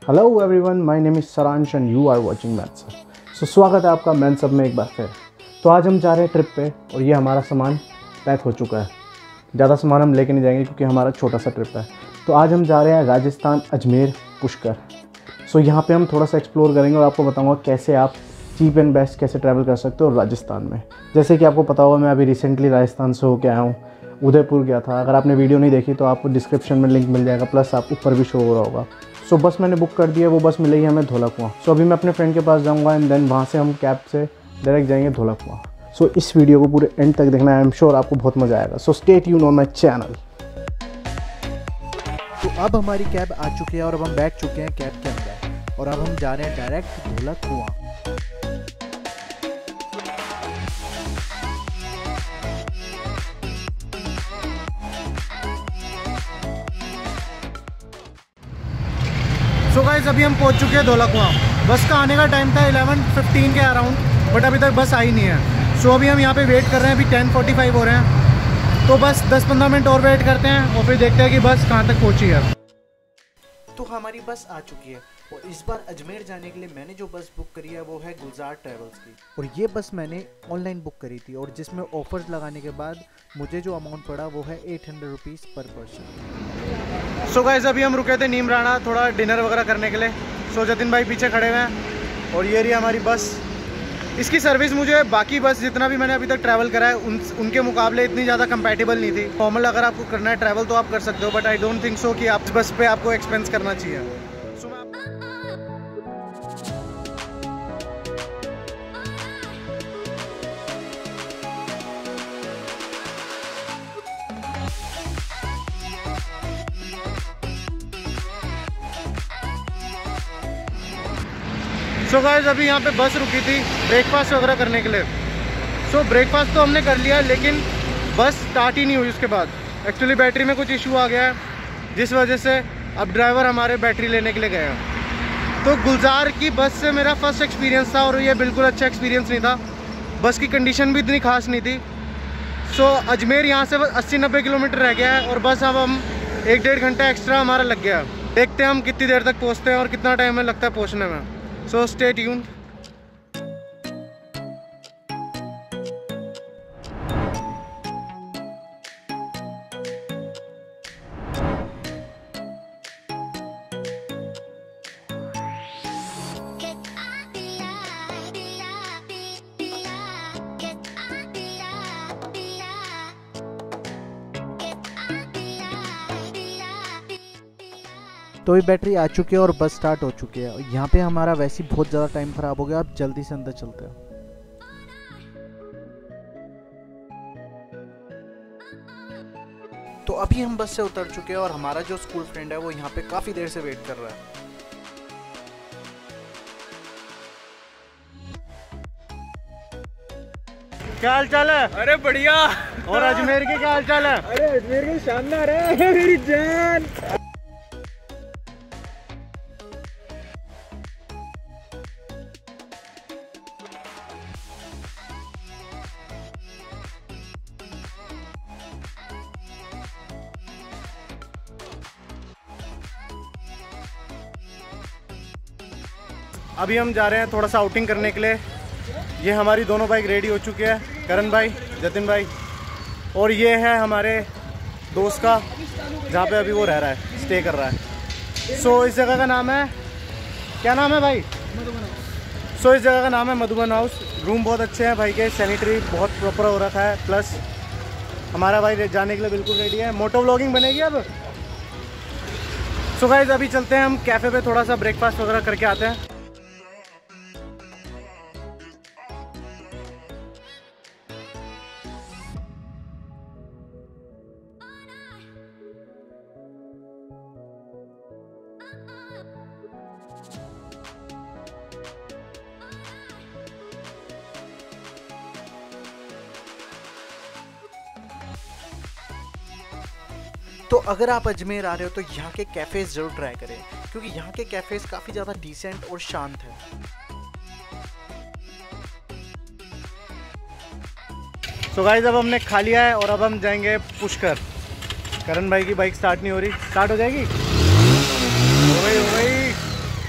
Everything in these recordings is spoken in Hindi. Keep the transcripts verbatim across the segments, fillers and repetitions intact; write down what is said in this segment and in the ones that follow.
Hello everyone, my name is Saransh and you are watching maths सब। सो स्वागत है आपका मैथ्स सब में एक बार फिर। तो आज हम जा रहे हैं ट्रिप पे और ये हमारा सामान पैक हो चुका है। ज़्यादा सामान हम लेके नहीं जाएंगे क्योंकि हमारा छोटा सा ट्रिप है। तो आज हम जा रहे हैं राजस्थान, अजमेर, पुष्कर। सो यहाँ पे हम थोड़ा सा एक्सप्लोर करेंगे और आपको बताऊँगा कैसे आप चीप एंड बेस्ट कैसे ट्रैवल कर सकते हो राजस्थान में। जैसे कि आपको पता होगा, मैं अभी रिसेंटली राजस्थान से होके आया हूँ, उदयपुर गया था। अगर आपने वीडियो नहीं देखी तो आपको डिस्क्रिप्शन में लिंक मिल जाएगा, प्लस आप ऊपर भी शो हो रहा होगा। सो so, बस मैंने बुक कर दिया, वो बस मिलेगी हमें धौला कुआं। सो so, अभी मैं अपने फ्रेंड के पास जाऊंगा एंड देन वहाँ से हम कैब से डायरेक्ट जाएंगे धौला कुआं। सो so, इस वीडियो को पूरे एंड तक देखना, आई एम श्योर आपको बहुत मज़ा आएगा। So stay tune on my channel. तो अब हमारी कैब आ चुकी है और अब हम बैठ चुके हैं कैब के अंदर और अब हम जा रहे हैं डायरेक्ट धौला कुआं। सो गाइस, अभी हम पहुंच चुके हैं धौला कुआं। बस का आने का टाइम था इलेवन फिफ्टीन के अराउंड, बट अभी तक बस आई नहीं है। सो so, अभी हम यहाँ पे वेट कर रहे हैं। अभी टेन फोर्टी फाइव हो रहे हैं, तो बस दस पंद्रह मिनट और वेट करते हैं और फिर देखते हैं कि बस कहाँ तक पहुँची है। तो हमारी बस आ चुकी है और इस बार अजमेर जाने के लिए मैंने जो बस बुक करी है वो है गुलजार ट्रैवल्स की। और ये बस मैंने ऑनलाइन बुक करी थी और जिसमें ऑफर्स लगाने के बाद मुझे जो अमाउंट पड़ा वो है eight hundred rupees per person. So guys, अभी हम रुके थे नीम राणा थोड़ा डिनर वगैरह करने के लिए। सो so, जतिन भाई पीछे खड़े हुए हैं और ये रही हमारी बस। इसकी सर्विस मुझे बाकी बस जितना भी मैंने अभी तक ट्रैवल करा है उन उनके मुकाबले इतनी ज़्यादा कंपैटिबल नहीं थी। फॉर्मल अगर आपको करना है ट्रैवल तो आप कर सकते हो, but I don't think so कि आप बस पे आपको एक्सपेंस करना चाहिए। सो मैं सो गाइस, अभी यहाँ पे बस रुकी थी ब्रेकफास्ट वगैरह करने के लिए। सो so, ब्रेकफास्ट तो हमने कर लिया लेकिन बस स्टार्ट ही नहीं हुई उसके बाद। एक्चुअली बैटरी में कुछ इशू आ गया है जिस वजह से अब ड्राइवर हमारे बैटरी लेने के लिए गए हैं। तो गुलजार की बस से मेरा फर्स्ट एक्सपीरियंस था और ये बिल्कुल अच्छा एक्सपीरियंस नहीं था। बस की कंडीशन भी इतनी खास नहीं थी। सो so, अजमेर यहाँ से बस अस्सी नब्बे किलोमीटर रह गया है और बस अब हम एक डेढ़ घंटा एक्स्ट्रा हमारा लग गया। देखते हैं हम कितनी देर तक पहुँचते हैं और कितना टाइम हमें लगता है पहुँचने में। So stay tuned. तो ये बैटरी आ चुकी है और बस स्टार्ट हो चुकी है। यहाँ पे हमारा वैसे ही बहुत ज़्यादा टाइम ख़राब हो गया। अब जल्दी से अंदर चलते हैं। तो अभी हम बस से उतर चुके हैं और हमारा जो स्कूल फ्रेंड है वो यहाँ पे काफ़ी देर से वेट कर रहा है। क्या हाल चाल है? अरे बढ़िया। और अजमेर के क्या हाल चाल है? अरे अजमेर के शानदार है मेरी जान। अभी हम जा रहे हैं थोड़ा सा आउटिंग करने के लिए। ये हमारी दोनों बाइक रेडी हो चुके हैं, करण भाई, जतिन भाई। और ये है हमारे दोस्त का जहाँ पे अभी वो रह रहा है, स्टे कर रहा है। सो so, इस जगह का नाम है, क्या नाम है भाई? सो so, इस जगह का नाम है मधुबन हाउस। रूम बहुत अच्छे हैं भाई के, सैनिटरी बहुत प्रॉपर हो रखा है, प्लस हमारा भाई जाने के लिए बिल्कुल रेडी है। मोटो व्लॉगिंग बनेगी अब। सो so, गाइस, अभी चलते हैं हम कैफ़े पे, थोड़ा सा ब्रेकफास्ट वगैरह करके आते हैं। तो अगर आप अजमेर आ रहे हो तो यहाँ के कैफ़ेज़ ज़रूर ट्राई करें क्योंकि यहाँ के कैफ़ेज़ काफ़ी ज़्यादा डिसेंट और शांत है। सो गाइस, अब हमने खा लिया है और अब हम जाएंगे पुष्कर। करण भाई की बाइक स्टार्ट नहीं हो रही, स्टार्ट हो जाएगी? हो गई हो गई।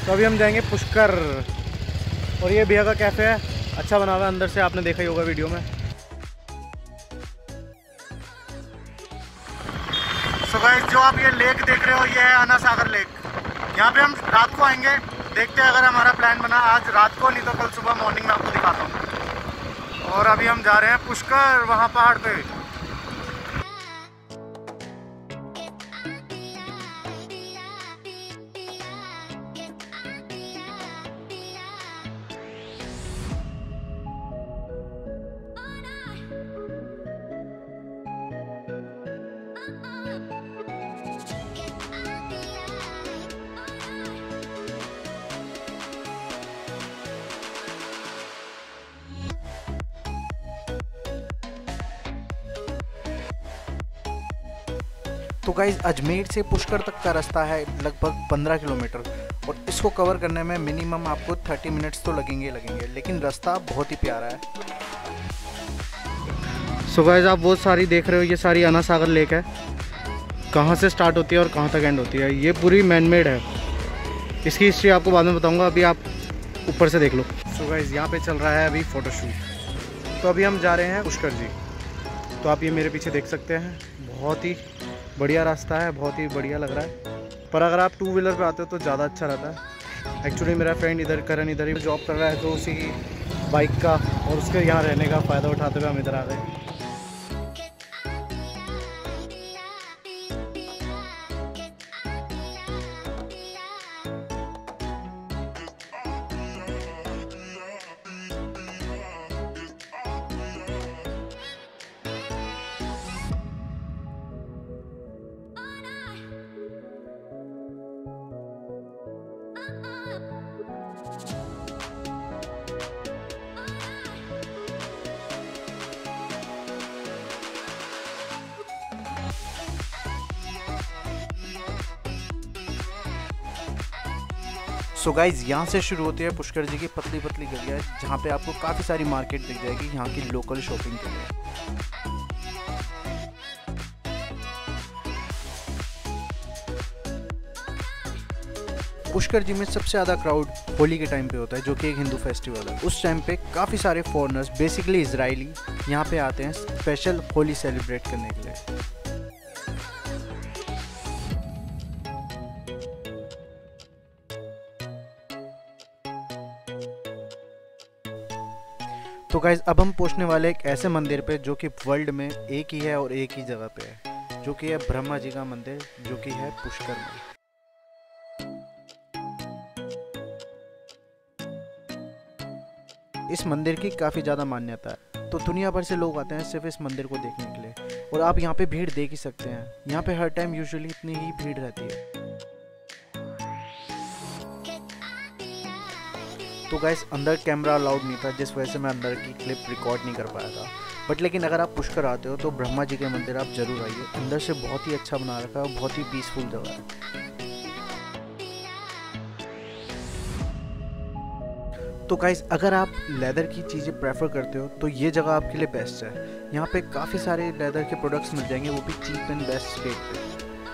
तो अभी हम जाएंगे पुष्कर। और ये भैया का कैफ़े है, अच्छा बना हुआ है अंदर से, आपने देखा ही होगा वीडियो में। सो गाइस, जो आप ये लेक देख रहे हो ये है आना सागर लेक। यहाँ पे हम रात को आएंगे, देखते हैं अगर हमारा प्लान बना आज रात को, नहीं तो कल सुबह मॉर्निंग में आपको दिखाता हूँ। और अभी हम जा रहे हैं पुष्कर, वहाँ पहाड़ पे। तो गाइज अजमेर से पुष्कर तक का रास्ता है लगभग पंद्रह किलोमीटर और इसको कवर करने में मिनिमम आपको तीस मिनट्स तो लगेंगे लगेंगे लेकिन रास्ता बहुत ही प्यारा है। सो गाइस, आप बहुत सारी देख रहे हो, ये सारी आना सागर लेक है। कहाँ से स्टार्ट होती है और कहाँ तक एंड होती है, ये पूरी मैन मेड है। इसकी हिस्ट्री आपको बाद में बताऊंगा, अभी आप ऊपर से देख लो। सो गाइस, यहाँ पे चल रहा है अभी फ़ोटोशूट। तो अभी हम जा रहे हैं पुष्कर जी। तो आप ये मेरे पीछे देख सकते हैं, बहुत ही बढ़िया रास्ता है, बहुत ही बढ़िया लग रहा है। पर अगर आप टू व्हीलर पे आते हो तो ज़्यादा अच्छा रहता है। एक्चुअली मेरा फ्रेंड इधर करण इधर ही जॉब कर रहा है, तो उसी की बाइक का और उसके यहाँ रहने का फ़ायदा उठाते हुए हम इधर आ गए। सो गाइज, यहाँ से शुरू होती है पुष्कर जी की पतली पतली गलियाँ, जहाँ पे आपको काफ़ी सारी मार्केट दिख जाएगी यहाँ की लोकल शॉपिंग के लिए। पुष्कर जी में सबसे ज़्यादा क्राउड होली के टाइम पे होता है, जो कि एक हिंदू फेस्टिवल है। उस टाइम पे काफ़ी सारे फॉरेनर्स, बेसिकली इजरायली, यहाँ पे आते हैं स्पेशल होली सेलिब्रेट करने के लिए। तो गाइज, अब हम पहुंचने वाले एक ऐसे मंदिर पे जो कि वर्ल्ड में एक ही है और एक ही जगह पे है, जो कि है ब्रह्मा जी का मंदिर, जो कि है पुष्कर में। इस मंदिर की काफ़ी ज़्यादा मान्यता है, तो दुनिया भर से लोग आते हैं सिर्फ इस मंदिर को देखने के लिए। और आप यहाँ पे भीड़ देख ही सकते हैं, यहाँ पे हर टाइम यूजुअली इतनी ही भीड़ रहती है। तो गाइस, अंदर कैमरा अलाउड नहीं था, जिस वजह से मैं अंदर की क्लिप रिकॉर्ड नहीं कर पाया था। बट लेकिन अगर आप पुष्कर आते हो तो ब्रह्मा जी के मंदिर आप जरूर आइए, अंदर से बहुत ही अच्छा बना रखा है और बहुत ही पीसफुल जगह है। तो गाइस, अगर आप लेदर की चीज़ें प्रेफर करते हो तो ये जगह आपके लिए बेस्ट है। यहाँ पे काफ़ी सारे लेदर के प्रोडक्ट्स मिल जाएंगे, वो भी चीप एंड बेस्ट रेट पे।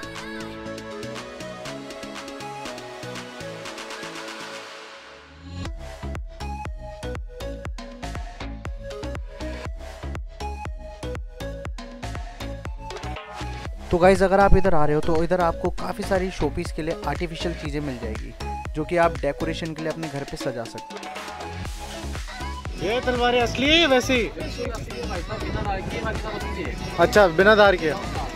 तो गाइज़, अगर आप इधर आ रहे हो तो इधर आपको काफ़ी सारी शोपीस के लिए आर्टिफिशियल चीज़ें मिल जाएगी, जो कि आप डेकोरेशन के लिए अपने घर पे सजा सकते हो। ये तलवारें असली है वैसी? अच्छा, बिना धार के।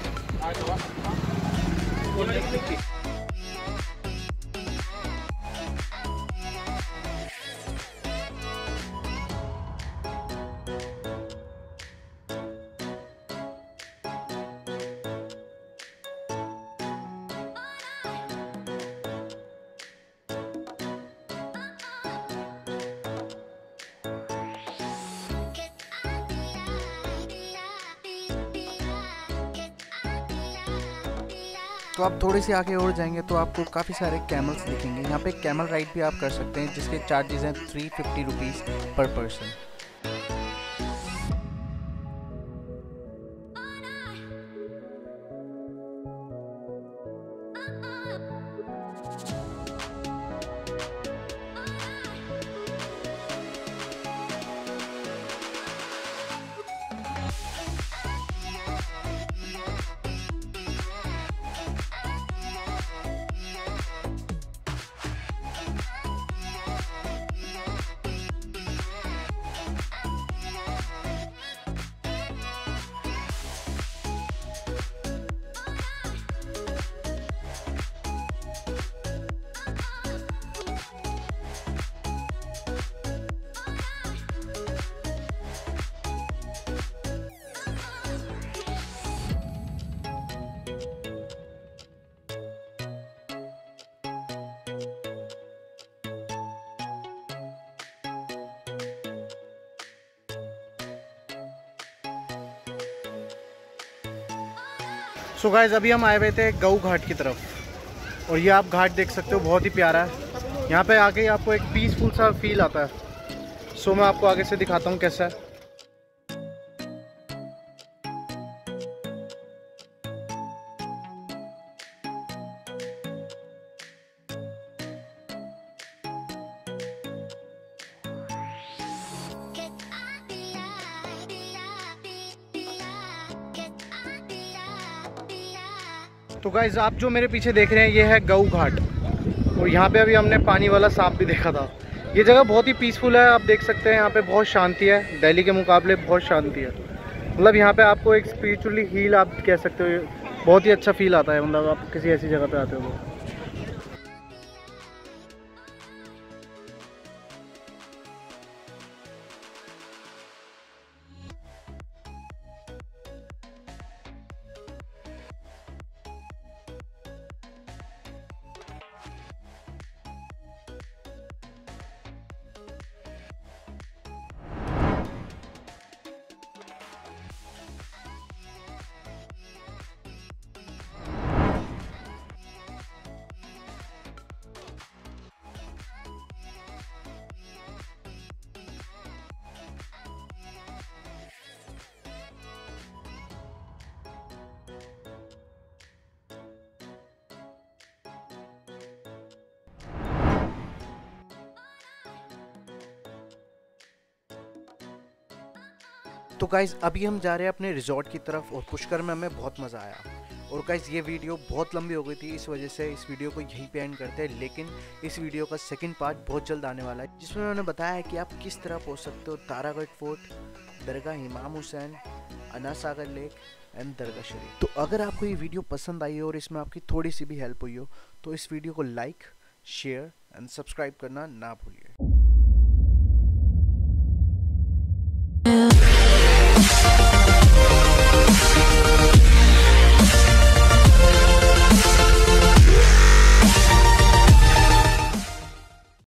तो आप थोड़े से आगे और जाएंगे तो आपको काफ़ी सारे कैमल्स दिखेंगे। यहाँ पे कैमल राइड भी आप कर सकते हैं, जिसके चार्जेस हैं three fifty rupees per person. So guys अभी हम आए हुए थे गऊ घाट की तरफ और ये आप घाट देख सकते हो, बहुत ही प्यारा है। यहाँ पे आके आपको एक पीसफुल सा फील आता है। सो मैं आपको आगे से दिखाता हूँ कैसा है। तो गाइज आप जो मेरे पीछे देख रहे हैं ये है गऊ घाट और यहाँ पे अभी हमने पानी वाला सांप भी देखा था। ये जगह बहुत ही पीसफुल है, आप देख सकते हैं यहाँ पे बहुत शांति है, दिल्ली के मुकाबले बहुत शांति है। मतलब यहाँ पे आपको एक स्पिरिचुअली हील आप कह सकते हो, बहुत ही अच्छा फील आता है मतलब आप किसी ऐसी जगह पे आते हो तो। तो गाइज़ अभी हम जा रहे हैं अपने रिजॉर्ट की तरफ और पुष्कर में हमें बहुत मज़ा आया। और गाइज़ ये वीडियो बहुत लंबी हो गई थी, इस वजह से इस वीडियो को यहीं पे एंड करते हैं। लेकिन इस वीडियो का सेकंड पार्ट बहुत जल्द आने वाला है, जिसमें उन्होंने बताया कि आप किस तरह पहुंच सकते हो Taragarh fort, Dargah Imam Hussain, Ana Sagar lake and Dargah Sharif. तो अगर आपको ये वीडियो पसंद आई हो और इसमें आपकी थोड़ी सी भी हेल्प हुई हो तो इस वीडियो को लाइक, शेयर एंड सब्सक्राइब करना ना भूलिए।